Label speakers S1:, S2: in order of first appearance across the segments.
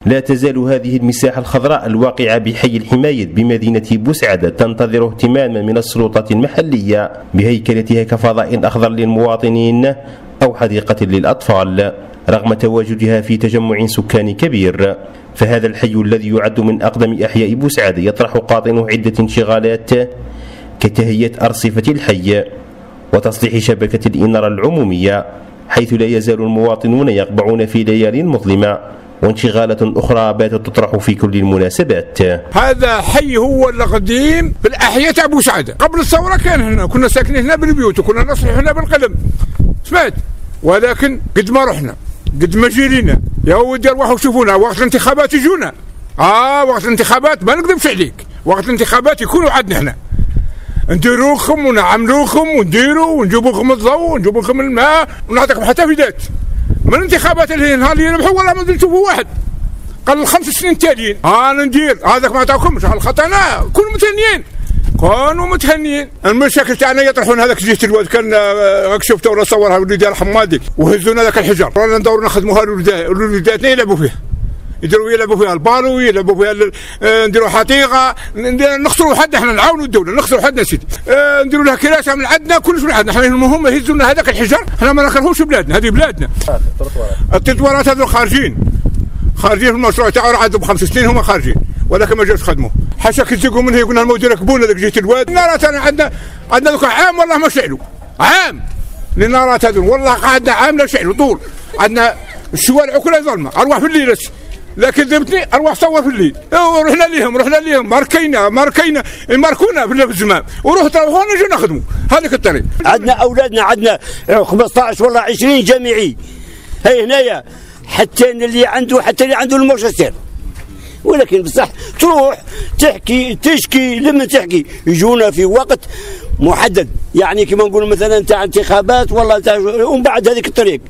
S1: لا تزال هذه المساحة الخضراء الواقعة بحي الحمايد بمدينة بوسعادة تنتظر اهتماما من السلطات المحلية بهيكلتها كفضاء أخضر للمواطنين أو حديقة للأطفال، رغم تواجدها في تجمع سكاني كبير. فهذا الحي الذي يعد من أقدم أحياء بوسعادة يطرح قاطنه عدة انشغالات كتهيئة أرصفة الحي وتصليح شبكة الإنارة العمومية، حيث لا يزال المواطنون يقبعون في ليالي مظلمة، وانشغالات أخرى باتت تطرح في كل المناسبات.
S2: هذا حي هو القديم في الأحياء تاع بوسعادة. قبل الثورة كان هنا، كنا ساكنين هنا بالبيوت وكنا نصلح هنا بالقلم، سمعت؟ ولكن قد ما رحنا قد ما جرينا يا ودي روحوا شوفونا وقت الانتخابات يجونا. وقت الانتخابات ما نقدمش عليك، وقت الانتخابات يكونوا عندنا هنا نديروكم ونعملوكم ونديروا ونجيبوا لكم الضوء ونجيبوا لكم الماء ونعطيكم حتى فدات. من الانتخابات اللي نهار اللي يربحوا والله ما نشوفوا واحد قال 5 سنين تاليين ندير هذاك ما عطاكمش على الخطا. انا كونوا متهنيين، كانوا متهنيين. المشاكل تاعنا يطرحون هذاك جهه الواد كان راك شفتوا ولا صورها وليدي يرحم والديك وهزونا ذاك الحجر، رانا ندوروا نخدموها لوليداتنا يلعبوا فيها، يلعبوا فيها البالو، يلعبوا فيها نديروا حديقه، نخسروا حد احنا نعاونوا الدوله نخسروا حدنا سيدي، نديروا لها كراسه من عندنا كلش من عندنا. احنا المهم يهزوا لنا هذاك الحجر، احنا ما نكرهوش بلادنا، هذه بلادنا. التطويرات هذو خارجين في المشروع تاعو عندهم 5 سنين هم خارجين ولكن ما جاوش خدموا. حاشاك يزقوا منه يقولنا الموت يركبونا ذاك جهه الواد. النارات عندنا ذوك عام والله ما شعلوا، عام النارات هذول والله قعدنا عام لا شعلوا طول. عندنا الشوارع كلها ظلمه، اروح في الليل لكن ذبتني اروح صور في الليل. رحنا ليهم ماركينا يماركونا في الزمام وروح تروحوا نجي نخدموا هذيك الطريق.
S3: عندنا اولادنا عندنا 15 ولا 20 جامعي هي هنايا، حتى اللي عنده الماجستير، ولكن بصح تروح تشكي لما تحكي يجونا في وقت محدد، يعني كما نقولوا مثلا تاع انتخابات والله تاع ومن بعد هذيك الطريق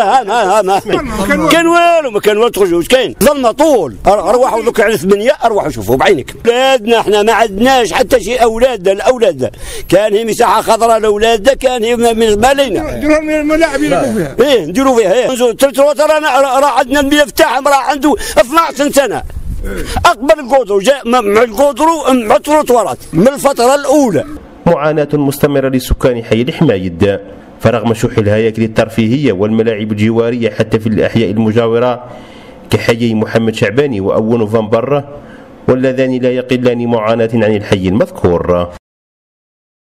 S3: كان والو ما كان والو تخرجوا كاين ظلمه طول. اروحوا ذوك على 8 اروحوا شوفوا بعينك. اولادنا احنا ما عندناش حتى شيء، اولادنا كان هي مساحه خضراء لاولادنا، كان هي بالنسبه لنا
S2: نديروا الملاعب يلعبوا فيها
S3: نديروا فيها. راه عندنا الملف تاعهم راه عنده 12 سنه اقبل القدرو جاء مع القدرو مع التروطوارات من الفتره الاولى.
S1: معاناة مستمرة لسكان حي الحمايد، فرغم شح الهياكل الترفيهية والملاعب الجوارية حتى في الأحياء المجاورة كحي محمد شعباني وأول نوفمبر، واللذان لا يقلان معاناة عن الحي المذكور.